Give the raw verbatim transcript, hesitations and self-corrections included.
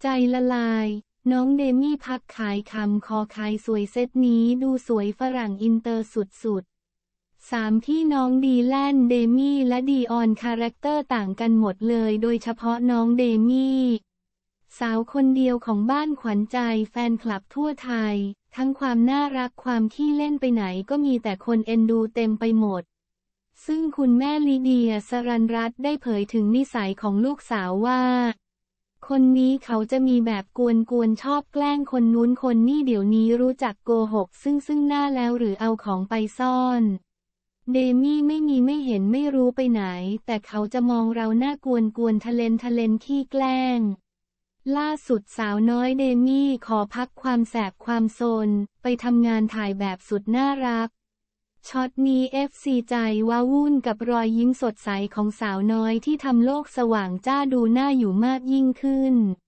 ใจละลายน้องเดมี่พักขายคำคอขายสวยเซตนี้ดูสวยฝรั่งอินเตอร์สุดๆสามพี่น้องดีแลนเดมี่และดีออนคาแรคเตอร์ต่างกันหมดเลยโดยเฉพาะน้องเดมี่สาวคนเดียวของบ้านขวัญใจแฟนคลับทั่วไทยทั้งความน่ารักความขี้เล่นไปไหนก็มีแต่คนเอ็นดูเต็มไปหมดซึ่งคุณแม่ลีเดียสรัญรัตน์ได้เผยถึงนิสัยของลูกสาวว่าคนนี้เขาจะมีแบบกวนๆชอบแกล้งคนนู้นคนนี่เดี๋ยวนี้รู้จักโกหกซึ่งซึ่งหน้าแล้วหรือเอาของไปซ่อนเดมี่ไม่มีไม่เห็นไม่รู้ไปไหนแต่เขาจะมองเราหน้ากวนๆทะเลนทะเลนขี้แกล้งล่าสุดสาวน้อยเดมี่ขอพักความแสบความโซนไปทำงานถ่ายแบบสุดน่ารักช็อตนี้ เอฟ ซี ใจว้าวุ่นกับรอยยิ้มสดใสของสาวน้อยที่ทำโลกสว่างจ้าดูน่าอยู่มากยิ่งขึ้น